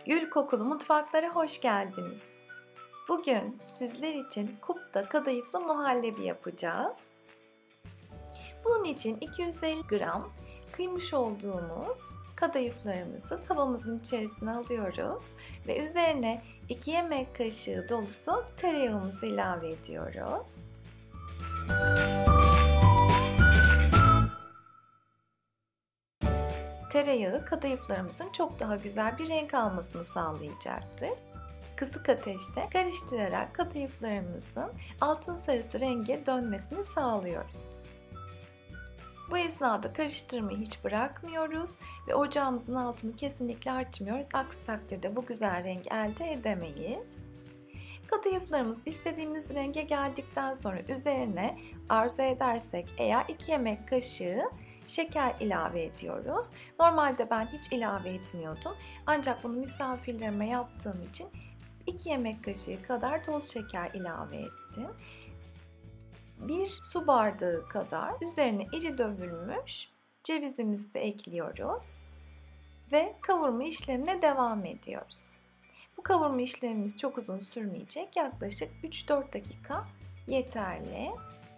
Gül kokulu mutfaklara hoş geldiniz. Bugün sizler için kupta kadayıflı muhallebi yapacağız. Bunun için 250 gram kıymış olduğumuz kadayıflarımızı tavamızın içerisine alıyoruz ve üzerine 2 yemek kaşığı dolusu tereyağımızı ilave ediyoruz. Tereyağı kadayıflarımızın çok daha güzel bir renk almasını sağlayacaktır. Kısık ateşte karıştırarak kadayıflarımızın altın sarısı renge dönmesini sağlıyoruz. Bu esnada karıştırmayı hiç bırakmıyoruz ve ocağımızın altını kesinlikle açmıyoruz. Aksi takdirde bu güzel rengi elde edemeyiz. Kadayıflarımız istediğimiz renge geldikten sonra üzerine arzu edersek eğer 2 yemek kaşığı şeker ilave ediyoruz. Normalde ben hiç ilave etmiyordum. Ancak bunu misafirlerime yaptığım için 2 yemek kaşığı kadar toz şeker ilave ettim. 1 su bardağı kadar üzerine iri dövülmüş cevizimizi de ekliyoruz. Ve kavurma işlemine devam ediyoruz. Bu kavurma işlemimiz çok uzun sürmeyecek. Yaklaşık 3-4 dakika yeterli.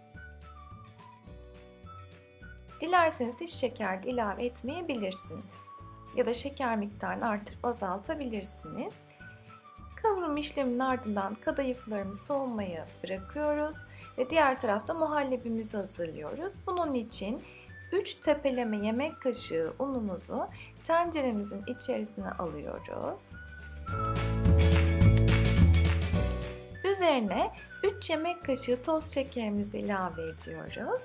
Dilerseniz hiç şeker de ilave etmeyebilirsiniz. Ya da şeker miktarını artırıp azaltabilirsiniz. Kavurma işleminin ardından kadayıflarımı soğumaya bırakıyoruz ve diğer tarafta muhallebimizi hazırlıyoruz. Bunun için 3 tepeleme yemek kaşığı unumuzu tenceremizin içerisine alıyoruz. Üzerine 3 yemek kaşığı toz şekerimizi ilave ediyoruz.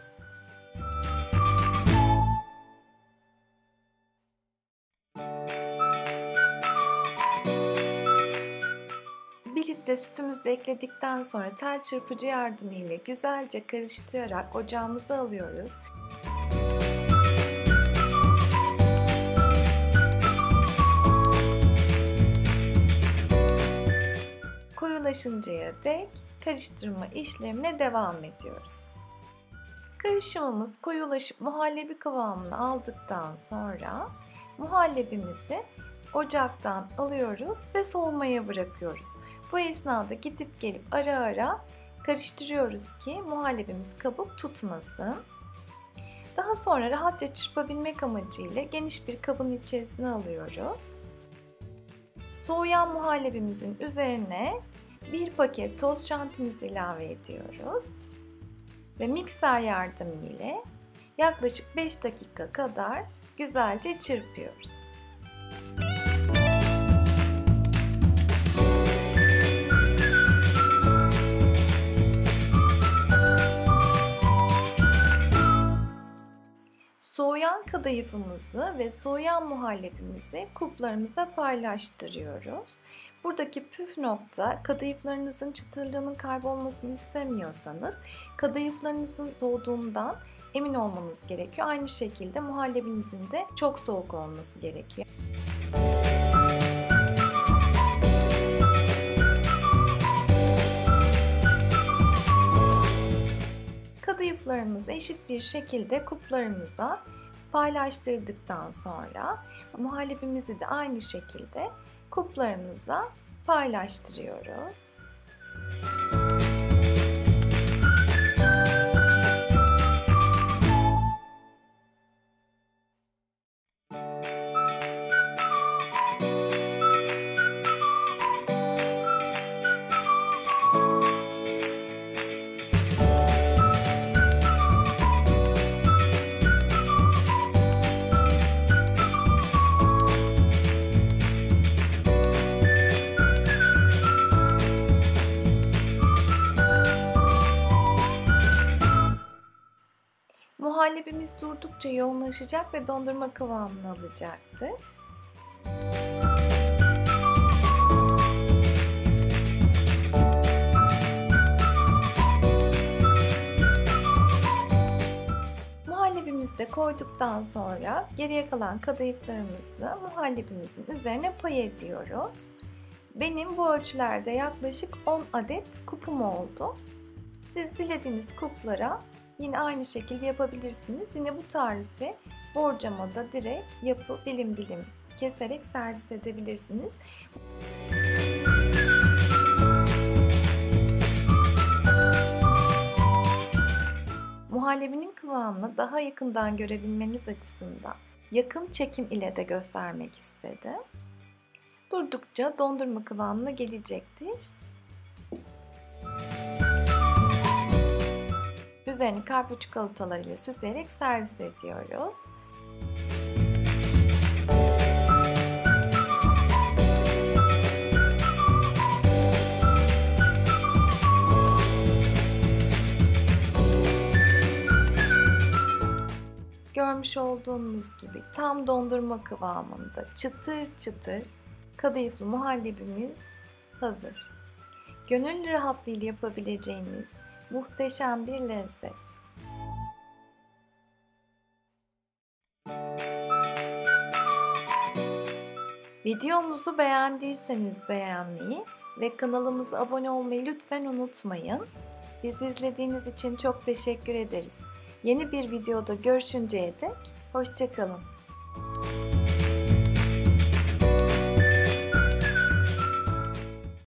1 litre sütümüzü de ekledikten sonra tel çırpıcı yardımıyla güzelce karıştırarak ocağımıza alıyoruz. Koyulaşıncaya dek karıştırma işlemine devam ediyoruz. Karışımımız koyulaşıp muhallebi kıvamını aldıktan sonra muhallebimizi ocaktan alıyoruz ve soğumaya bırakıyoruz. Bu esnada gidip gelip ara ara karıştırıyoruz ki muhallebimiz kabuk tutmasın. Daha sonra rahatça çırpabilmek amacıyla geniş bir kabın içerisine alıyoruz. Soğuyan muhallebimizin üzerine 1 paket toz şantimizi ilave ediyoruz. Ve mikser yardımıyla yaklaşık 5 dakika kadar güzelce çırpıyoruz. Soğuyan kadayıfımızı ve soğuyan muhallebimizi kuplarımıza paylaştırıyoruz. Buradaki püf nokta, kadayıflarınızın çıtırlığının kaybolmasını istemiyorsanız kadayıflarınızın soğuduğundan emin olmanız gerekiyor. Aynı şekilde muhallebinizin de çok soğuk olması gerekiyor. Kadayıflarımızı eşit bir şekilde kuplarımıza paylaştırdıktan sonra muhallebimizi de aynı şekilde kuplarımıza paylaştırıyoruz. Muhallebimiz durdukça yoğunlaşacak ve dondurma kıvamını alacaktır. Muhallebimizi de koyduktan sonra geriye kalan kadayıflarımızı muhallebimizin üzerine pay ediyoruz. Benim bu ölçülerde yaklaşık 10 adet kupum oldu. Siz dilediğiniz kuplara yine aynı şekilde yapabilirsiniz. Yine bu tarifi borcamada direkt yapıp dilim dilim keserek servis edebilirsiniz. Muhallebinin kıvamını daha yakından görebilmeniz açısından yakın çekim ile de göstermek istedim. Durdukça dondurma kıvamına gelecektir. Üzerini kalp çikolatalarıyla süsleyerek servis ediyoruz. Görmüş olduğunuz gibi tam dondurma kıvamında çıtır çıtır kadayıflı muhallebimiz hazır. Gönül rahatlığıyla yapabileceğiniz muhteşem bir lezzet. Videomuzu beğendiyseniz beğenmeyi ve kanalımıza abone olmayı lütfen unutmayın. Bizi izlediğiniz için çok teşekkür ederiz. Yeni bir videoda görüşünceye dek hoşça kalın.